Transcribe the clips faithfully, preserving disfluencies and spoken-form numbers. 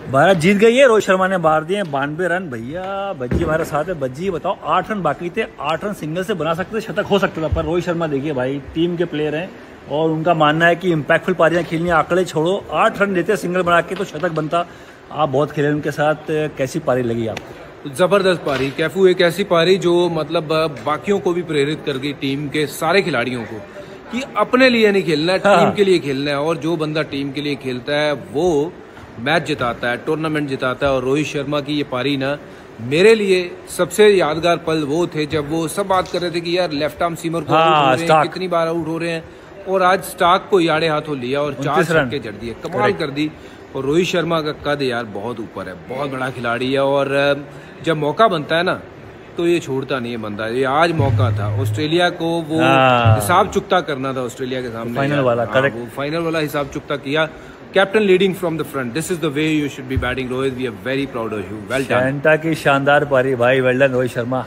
भारत जीत गई है। रोहित शर्मा ने मार दिए बानवे रन। भैया भज्जी हमारे साथ है। भज्जी बताओ, आठ रन बाकी थे, आठ रन सिंगल से बना सकते थे, शतक हो सकता था, पर रोहित शर्मा देखिए भाई टीम के प्लेयर हैं और उनका मानना है कि इम्पैक्टफुल पारियां खेलनी, आंकड़े छोड़ो, आठ रन देते सिंगल बना के तो शतक बनता। आप बहुत खेले उनके साथ, कैसी पारी लगी आपको? जबरदस्त पारी। कैफू एक ऐसी पारी जो मतलब बाकियों को भी प्रेरित कर गई, टीम के सारे खिलाड़ियों को, कि अपने लिए नहीं खेलना है, हाँ। टीम के लिए खेलना है। और जो बंदा टीम के लिए खेलता है वो मैच जिताता है, टूर्नामेंट जिताता है। और रोहित शर्मा की ये पारी ना मेरे लिए सबसे यादगार पल वो थे जब वो सब बात कर रहे थे कि यार लेफ्ट आर्म सीमर को हाँ, आउट हो रहे हैं, कितनी बार आउट हो रहे हैं, और आज स्टार्क को याड़े हाथों लिया और चार छक्के जड़ दिए, कमाल कर दी। और रोहित शर्मा का कद यार बहुत ऊपर है, बहुत बड़ा खिलाड़ी है। और जब मौका बनता है ना तो ये छोड़ता नहीं है बंदा। ये आज मौका था ऑस्ट्रेलिया को, वो हिसाब चुकता करना था ऑस्ट्रेलिया के सामने, फाइनल वाला, करेक्ट, वो फाइनल वाला हिसाब चुकता किया। Captain leading from the front, this is the way you should be batting Rohit, we are very proud of you, well done. सेंटा की शानदार पारी भाई, वेल डन रोहित शर्मा।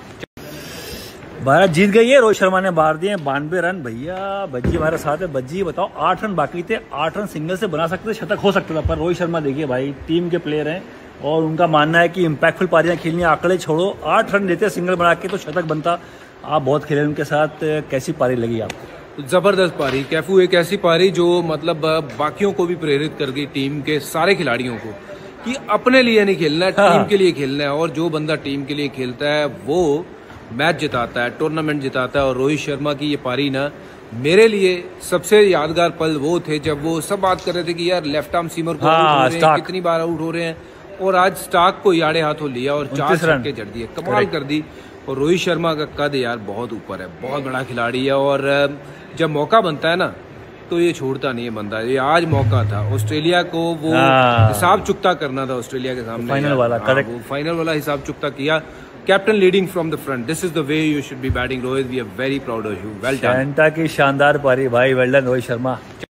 भारत जीत गई है। रोहित शर्मा ने मार दिए बानवे रन। भैया भज्जी हमारे साथ है। भज्जी बताओ, आठ रन बाकी थे, आठ रन सिंगल से बना सकते थे, शतक हो सकता था, पर रोहित शर्मा देखिए भाई टीम के प्लेयर हैं और उनका मानना है कि इम्पैक्टफुल पारियां खेलनी, आंकड़े छोड़ो, आठ रन देते सिंगल बना के तो शतक बनता। आप बहुत खेले उनके साथ, कैसी पारी लगी आपको? जबरदस्त पारी। कैफू एक ऐसी पारी जो मतलब बाकियों को भी प्रेरित कर गई, टीम के सारे खिलाड़ियों को, कि अपने लिए नहीं खेलना है, हाँ। टीम के लिए खेलना है। और जो बंदा टीम के लिए खेलता है वो मैच जिताता है, टूर्नामेंट जिताता है। और रोहित शर्मा की ये पारी ना मेरे लिए सबसे यादगार पल वो थे जब वो सब बात कर रहे थे कि यार लेफ्ट आर्म सीमर को आउट हो रहे हैं, कितनी बार आउट हो रहे हैं, और आज स्टार्क को याड़े हाथों लिया और चार छक्के जड़ दिए, कमाल कर दी। और रोहित शर्मा का कद यार बहुत ऊपर है, बहुत बड़ा खिलाड़ी है। और जब मौका बनता है ना तो ये छोड़ता नहीं है बंदा। ये आज मौका था ऑस्ट्रेलिया को, वो हिसाब चुकता करना था ऑस्ट्रेलिया के सामने, फाइनल वाला, करेक्ट, वो फाइनल वाला हिसाब चुकता किया। Captain leading from the front, this is the way you should be batting Rohit, we are very proud of you, well done. सेंटा की शानदार पारी भाई, वेल डन रोहित शर्मा।